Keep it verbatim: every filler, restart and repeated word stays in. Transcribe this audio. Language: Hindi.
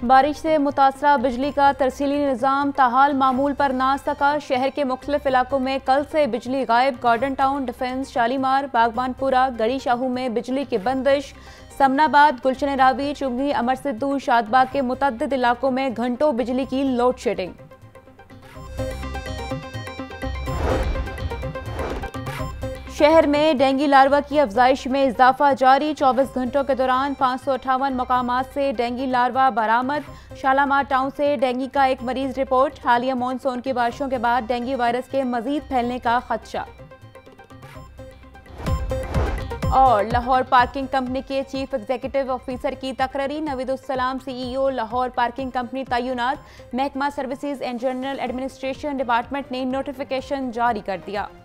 बारिश से मुतासरा बिजली का तरसीली निज़ाम ताहाल मामूल पर ना सका। शहर के मुख्तलिफ इलाकों में कल से बिजली गायब। गार्डन टाउन, डिफेंस, शालीमार, बागबानपुरा, गड़ी शाहू में बिजली की बंदिश। समनाबाद, गुलशन रावी, चुंगी, अमर सिद्धू, शादबाग के मुतअद्दिद इलाकों में घंटों बिजली की लोड शेडिंग। शहर में डेंगू लार्वा की अफजाइश में इजाफा जारी। चौबीस घंटों के दौरान पाँच सौ अठावन मकामात से डेंगू लार्वा बरामद। शालामार टाउन से डेंगू का एक मरीज रिपोर्ट। हालिया मानसून की बारिशों के बाद डेंगू वायरस के मजीद फैलने का खदशा। और लाहौर पार्किंग कंपनी के चीफ एग्जीक्यूटिव ऑफिसर की तकरीरी। Naveedussalam CEO Lahore parking company तैनात। महकमा services and general administration department ने नोटिफिकेशन जारी कर दिया।